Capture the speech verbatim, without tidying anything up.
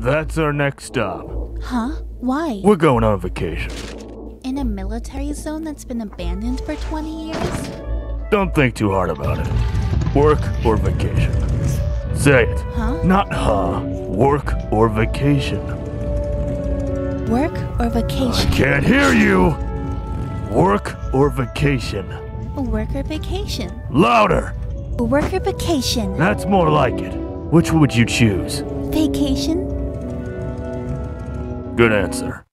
That's our next stop. Huh? Why? We're going on vacation. In a military zone that's been abandoned for twenty years? Don't think too hard about it. Work or vacation? Say it. Huh? Not huh. Work or vacation? Work or vacation? I can't hear you! Work or vacation? Work or vacation? Louder! Work or vacation? That's more like it. Which would you choose? Vacation? Good answer.